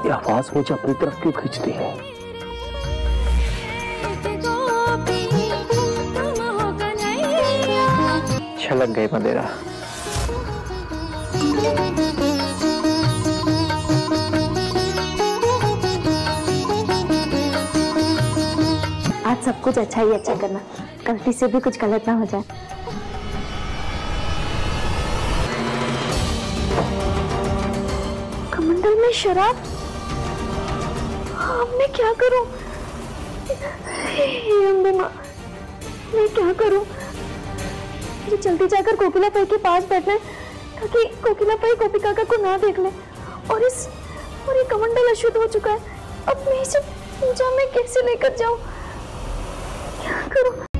ये आवाज मुझे अपनी तरफ क्यों खींचती है? छलक गई मदिरा। आज सब कुछ अच्छा ही अच्छा करना, गलती से भी कुछ गलत ना हो जाए। कमंडल में शराब, अब मैं क्या करूं? हे अम्बे मां, मैं क्या करूं? मुझे जल्दी जाकर कोकिला भाई के पास बैठना है ताकि कोकिला भाई गोपी काका को ना देख ले। और ये कमंडल अशुद्ध हो चुका है। अब मैं इसे पूजा में कैसे लेकर जाऊं? क्या करूं?